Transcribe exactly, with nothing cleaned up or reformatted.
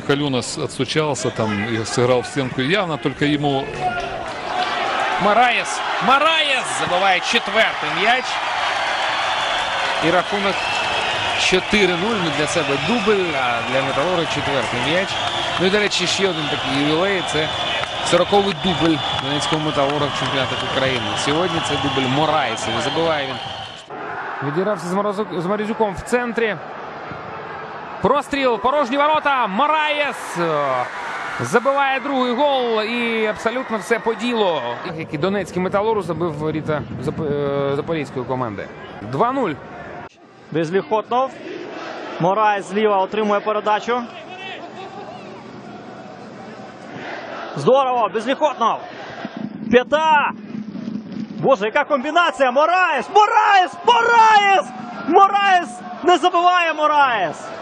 Калюнас отстучался там и сыграл в стенку. Явно только ему... Мораєс. Мораєс забиває четвертий м'яч. І рахунок чотири нуль. Ну, для себе дубль, а для Металурга четвертий м'яч. Ну і, до речі, ще один такий ювілей. Це сороковий дубль Донецького Металурга в чемпіонатах України. Сьогодні це дубль Мораєса. Не забиває він. Відігрався з, Морозу... з Морозюком в центрі. Простріл, порожні ворота. Мораєс забиває другий гол і абсолютно все по ділу. Як і Донецький Металург забив воріта Зап... запорізької команди. два нуль. Безліхотнов. Мораєс зліва отримує передачу. Здорово, Безліхотнов. П'ята. Боже, яка комбінація. Мораєс! Мораєс! Мораєс! Мораєс! Не забиває Мораєс!